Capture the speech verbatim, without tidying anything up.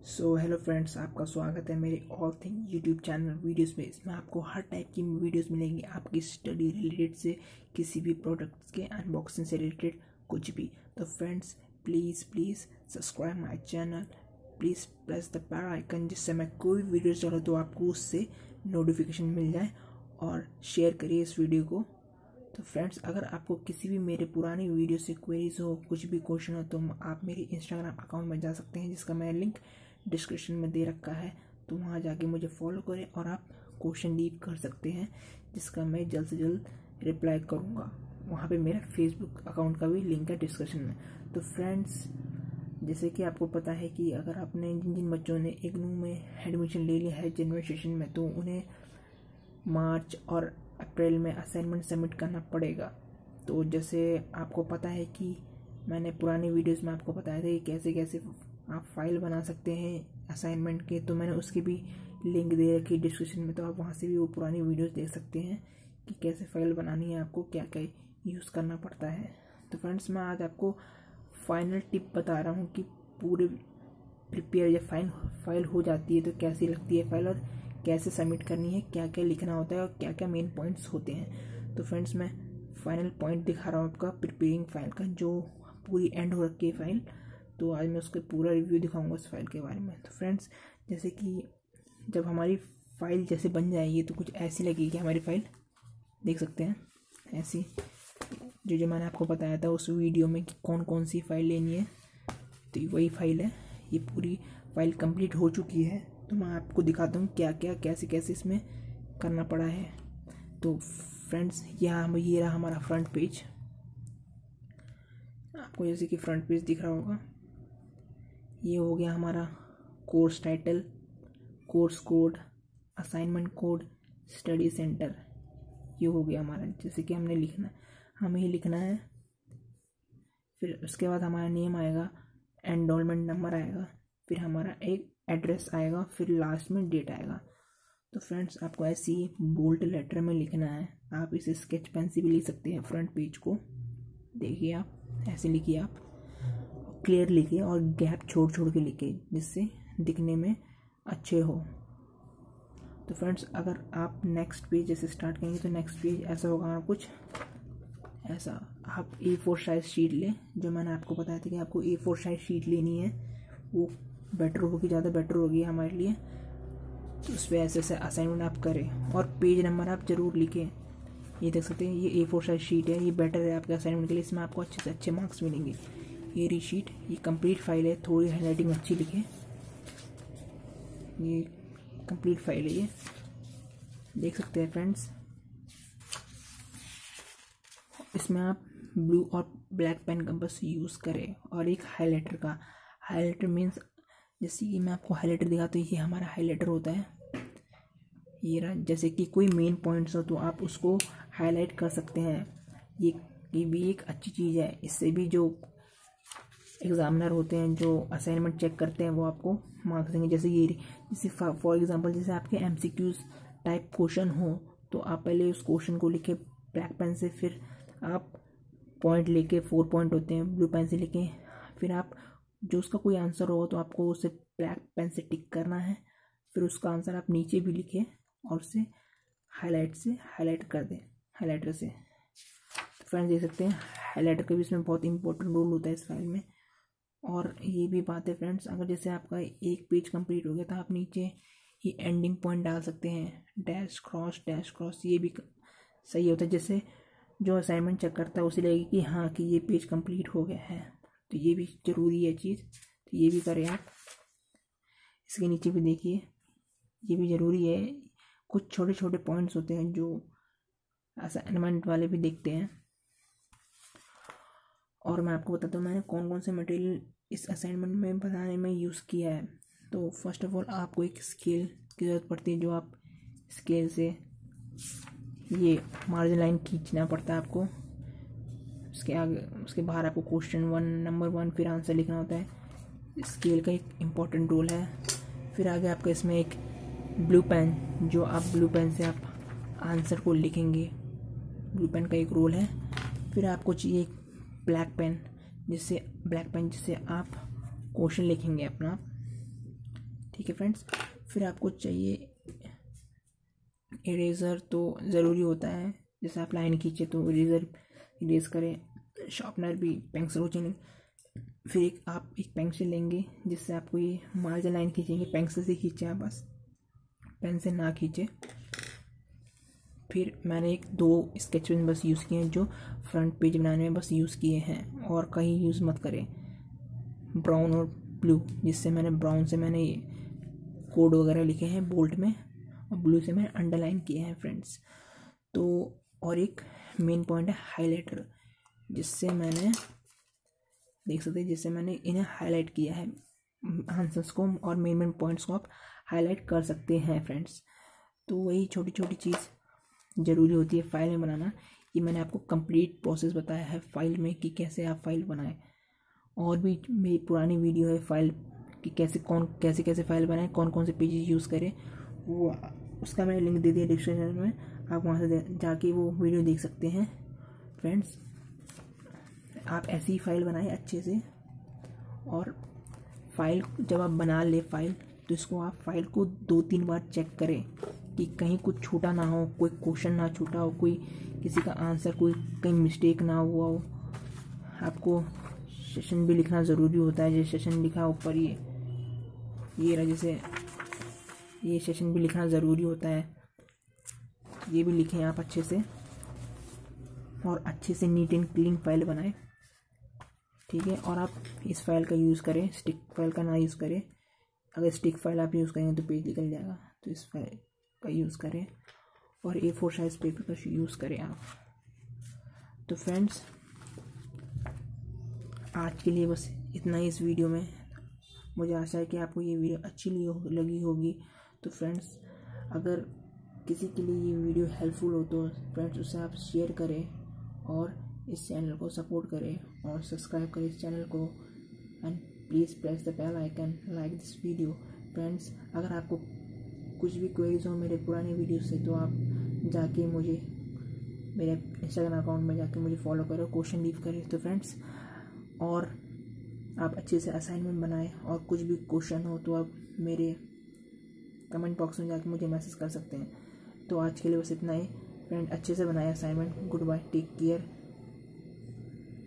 So hello friends, आपका स्वागत है मेरे all thing YouTube channel videos में। इसमें आपको हर टाइप की वीडियोस मिलेंगी, आपकी स्टडी रिलेटेड से किसी भी प्रोडक्ट्स के अनबॉक्सिंग से रिलेटेड कुछ भी। तो friends please please subscribe my channel, please press the bell icon, जिससे मैं कोई वीडियोस डालूँ तो आपको उससे नोटिफिकेशन मिल जाए, और शेयर करिए इस वीडियो को। तो फ्रेंड्स, अगर आपको किसी भी मेरे पुरानी वीडियो से क्वेरीज हो, कुछ भी क्वेश्चन हो, तो आप मेरे इंस्टाग्राम अकाउंट में जा सकते हैं, जिसका मैं लिंक डिस्क्रिप्शन में दे रखा है। तो वहाँ जाके मुझे फॉलो करें और आप क्वेश्चन लीव कर सकते हैं, जिसका मैं जल्द से जल्द रिप्लाई करूँगा। वहाँ पे मेरा फेसबुक अकाउंट का भी लिंक है डिस्क्रिप्शन में। तो फ्रेंड्स, जैसे कि आपको पता है कि अगर आपने जिन जिन बच्चों ने इग्नू में एडमिशन ले लिया है जनवरी सेशन में, तो उन्हें मार्च और अप्रैल में असाइनमेंट सबमिट करना पड़ेगा। तो जैसे आपको पता है कि मैंने पुरानी वीडियोस में आपको बताया था कि कैसे कैसे आप फाइल बना सकते हैं असाइनमेंट के, तो मैंने उसकी भी लिंक दे रखी डिस्क्रिप्शन में। तो आप वहाँ से भी वो पुरानी वीडियोस देख सकते हैं कि कैसे फाइल बनानी है, आपको क्या क्या यूज़ करना पड़ता है। तो फ्रेंड्स, मैं आज आपको फाइनल टिप बता रहा हूँ कि पूरे प्रिपेयर या फाइन फाइल हो जाती है तो कैसी लगती है फाइल, और कैसे सबमिट करनी है, क्या क्या लिखना होता है, और क्या क्या मेन पॉइंट्स होते हैं। तो फ्रेंड्स, मैं फाइनल पॉइंट दिखा रहा हूँ आपका प्रिपेयरिंग फाइल का, जो पूरी एंड हो रखी है फाइल। तो आज मैं उसका पूरा रिव्यू दिखाऊंगा उस फाइल के बारे में। तो फ्रेंड्स, जैसे कि जब हमारी फाइल जैसे बन जाएगी तो कुछ ऐसी लगेगी हमारी फाइल, देख सकते हैं ऐसी, जो जो मैंने आपको बताया था उस वीडियो में कि कौन कौन सी फाइल लेनी है। तो वही फाइल है, ये पूरी फाइल कंप्लीट हो चुकी है। तो मैं आपको दिखाता हूँ क्या क्या कैसे कैसे इसमें करना पड़ा है। तो फ्रेंड्स, यहाँ ये रहा हमारा फ्रंट पेज। आपको जैसे कि फ्रंट पेज दिख रहा होगा, ये हो गया हमारा course title, course code, assignment code, study centre. ये हो गया हमारा, जैसे कि हमने लिखना हमें ही लिखना है। फिर उसके बाद हमारा नेम आएगा, एनरोलमेंट नंबर आएगा, फिर हमारा एक एड्रेस आएगा, फिर लास्ट में डेट आएगा। तो फ्रेंड्स, आपको ऐसे ही बोल्ड लेटर में लिखना है। आप इसे स्केच पेन से भी लिख सकते हैं फ्रंट पेज को। देखिए, आप ऐसे लिखिए, आप क्लियर लिखिए और गैप छोड़ छोड़ के लिखिए, जिससे दिखने में अच्छे हो। तो फ्रेंड्स, अगर आप नेक्स्ट पेज जैसे स्टार्ट करेंगे तो नेक्स्ट पेज ऐसा होगा कुछ ऐसा। आप ए फोर साइज शीट लें, जो मैंने आपको बताया था कि आपको ए फोर साइज शीट लेनी है, वो बेटर होगी, ज़्यादा बेटर होगी हमारे लिए। तो उस पर ऐसे ऐसे असाइनमेंट आप करें, और पेज नंबर आप ज़रूर लिखें। ये देख सकते हैं, ये ए फोर साइज शीट है, ये बेटर है आपके असाइनमेंट के लिए, इसमें आपको अच्छे से अच्छे मार्क्स मिलेंगे। ये रही शीट, ये कंप्लीट फाइल है, थोड़ी हैंडराइटिंग अच्छी लिखें। ये कंप्लीट फाइल है, ये देख सकते हैं फ्रेंड्स। इसमें आप ब्लू और ब्लैक पेन का बस यूज़ करें, और एक हाइलाइटर का। हाइलाइटर मीन्स, जैसे कि मैं आपको हाइलाइटर दिखाता हूँ, ये हमारा हाइलाइटर होता है। ये रहा, जैसे कि कोई मेन पॉइंट्स हो तो आप उसको हाईलाइट कर सकते हैं। ये ये भी एक अच्छी चीज़ है, इससे भी जो एग्जामिनर होते हैं, जो असाइनमेंट चेक करते हैं, वो आपको मार्क्स देंगे। जैसे ये जैसे फॉर एग्जांपल, जैसे आपके एमसीक्यूज टाइप क्वेश्चन हो, तो आप पहले उस क्वेश्चन को लिखे ब्लैक पेन से, फिर आप पॉइंट लेके, फोर पॉइंट होते हैं, ब्लू पेन से लिखें। फिर आप जो उसका कोई आंसर होगा तो आपको उसे ब्लैक पेन से टिक करना है, फिर उसका आंसर आप नीचे भी लिखें और उसे हाईलाइट से हाईलाइट कर दें, हाईलाइटर से। तो फ्रेंड्स, देख सकते हैं हाईलाइटर का भी इसमें बहुत इंपॉर्टेंट रोल होता है इस फाइल में। और ये भी बात है फ्रेंड्स, अगर जैसे आपका एक पेज कंप्लीट हो गया तो आप नीचे ये एंडिंग पॉइंट डाल सकते हैं, डैश क्रॉस डैश क्रॉस। ये भी सही होता है, जैसे जो असाइनमेंट चेक करता है उसे लगेगी कि हाँ कि ये पेज कंप्लीट हो गया है। तो ये भी ज़रूरी है चीज़, तो ये भी करें आप। इसके नीचे भी देखिए, ये भी ज़रूरी है। कुछ छोटे छोटे पॉइंट्स होते हैं जो असाइनमेंट वाले भी देखते हैं। और मैं आपको बताता हूँ मैंने कौन कौन से मटेरियल इस असाइनमेंट में बनाने में यूज़ किया है। तो फर्स्ट ऑफ ऑल, आपको एक स्केल की ज़रूरत पड़ती है, जो आप स्केल से ये मार्जिन लाइन खींचना पड़ता है आपको। उसके आगे, उसके बाहर आपको क्वेश्चन वन नंबर वन फिर आंसर लिखना होता है। स्केल का एक इम्पॉर्टेंट रोल है। फिर आगे आपका इसमें एक ब्लू पेन, जो आप ब्लू पेन से आप आंसर को लिखेंगे, ब्लू पेन का एक रोल है। फिर आपको चाहिए ब्लैक पेन, जिससे ब्लैक पेन जिससे आप क्वेश्चन लिखेंगे अपना। ठीक है फ्रेंड्स। फिर आपको चाहिए इरेज़र, तो ज़रूरी होता है। जैसे आप लाइन खींचे तो इरेज़र इरेज करें, शार्पनर भी, पेंसिल हो चाहिए। फिर एक आप एक पेंसिल लेंगे जिससे आपको ये मार्जिन लाइन खींचेंगे, पेंसिल से खींचे आप, बस पेन से ना खींचे। फिर मैंने एक दो स्केच पेन बस यूज़ किए हैं जो फ्रंट पेज बनाने में बस यूज़ किए हैं, और कहीं यूज़ मत करें। ब्राउन और ब्लू, जिससे मैंने ब्राउन से मैंने ये कोड वगैरह लिखे हैं बोल्ड में, और ब्लू से मैंने अंडरलाइन किए हैं फ्रेंड्स। तो और एक मेन पॉइंट है हाइलाइटर, जिससे मैंने देख सकते हैं जिससे मैंने इन्हें हाईलाइट किया है। आंसर्स को और मेन मेन पॉइंट्स को आप हाईलाइट कर सकते हैं फ्रेंड्स। तो वही छोटी छोटी चीज़ ज़रूरी होती है फाइल में बनाना। ये मैंने आपको कंप्लीट प्रोसेस बताया है फाइल में कि कैसे आप फाइल बनाएं। और भी मेरी पुरानी वीडियो है फाइल कि कैसे कौन कैसे कैसे फाइल बनाएं, कौन कौन से पेजेस यूज़ करें, वो उसका मैंने लिंक दे दिया डिस्क्रिप्शन में, आप वहाँ से जाके वो वीडियो देख सकते हैं फ्रेंड्स। आप ऐसी ही फाइल बनाएं अच्छे से, और फाइल जब आप बना ले फाइल, तो इसको आप फाइल को दो तीन बार चेक करें कि कहीं कुछ छूटा ना हो, कोई क्वेश्चन ना छूटा हो, कोई किसी का आंसर कोई कहीं मिस्टेक ना हुआ हो। आपको सेशन भी लिखना ज़रूरी होता है। जैसे सेशन लिखा ऊपर ये ये रहा, जैसे ये सेशन भी लिखना ज़रूरी होता है, ये भी लिखें आप अच्छे से, और अच्छे से नीट एंड क्लीन फाइल बनाएं, ठीक है। और आप इस फाइल का यूज़ करें, स्टिक फाइल का ना यूज़ करें। अगर स्टिक फाइल आप यूज़ करेंगे तो पेज निकल जाएगा, तो इस फाइल का यूज़ करें, और ए फोर साइज़ पेपर का यूज़ करें आप। तो फ्रेंड्स आज के लिए बस इतना ही इस वीडियो में। मुझे आशा है कि आपको ये वीडियो अच्छी लगी होगी। तो फ्रेंड्स अगर किसी के लिए ये वीडियो हेल्पफुल हो तो फ्रेंड्स उसे आप शेयर करें, और इस चैनल को सपोर्ट करें, और सब्सक्राइब करें इस चैनल को, and please press the bell icon, like this video. Friends अगर आपको कुछ भी क्वेरीज हो मेरे पुराने वीडियो से, तो आप जाके मुझे मेरे इंस्टाग्राम अकाउंट में जाके मुझे फॉलो करो, क्वेश्चन लीव करें। तो फ्रेंड्स और आप अच्छे से असाइनमेंट बनाएं, और कुछ भी क्वेश्चन हो तो आप मेरे कमेंट बॉक्स में जाके मुझे मैसेज कर सकते हैं। तो आज के लिए बस इतना ही फ्रेंड, अच्छे से बनाएं assignment. Goodbye, take care.